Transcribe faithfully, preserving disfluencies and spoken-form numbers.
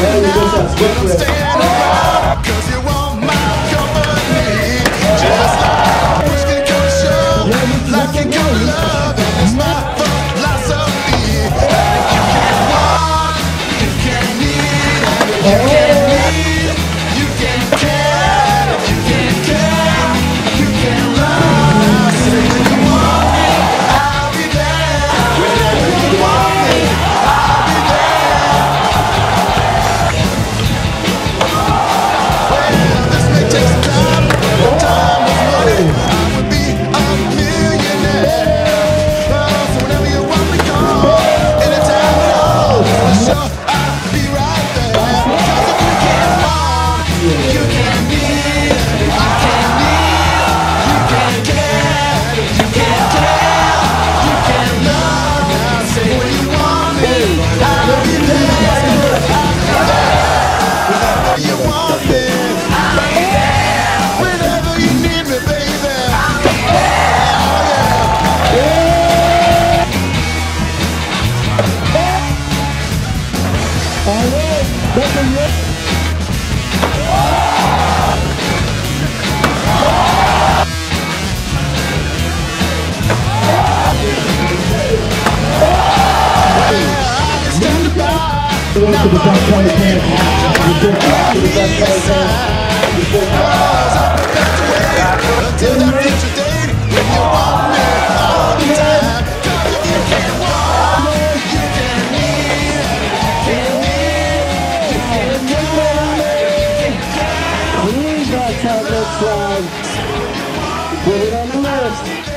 you now, but I'm staying around, cause you want my company. Just like push can come to shove, like you come to love, and it's my philosophy. And if you can't want, you can't need, and if you can't need, you can't care. If you can't care, you can't love. I say when you want me, I'll be there. Whenever you want me, I'll be there. Well, this may take some time, but time is money. I would be a millionaire. Oh, so whenever you want me, call. Anytime at all, for sure I'll be right there. Cause if you can't want, you can't need. If you can't need, you can't care. If you can't care, you can't love. Now say when you want me, I'll be there. I'll be there. Whenever you want me, I'll be there. Whenever you need me, baby, I'll be there. Oh yeah. Alright, that's a yes. Stand by. Welcome to the Top twenty Camp. Report back to the Top twenty Camp. Report back. Until that future date, when you want me all the time. Cause if you can't want, you can't need. You can't need, you can't care. We got top next slide. Put it on the list.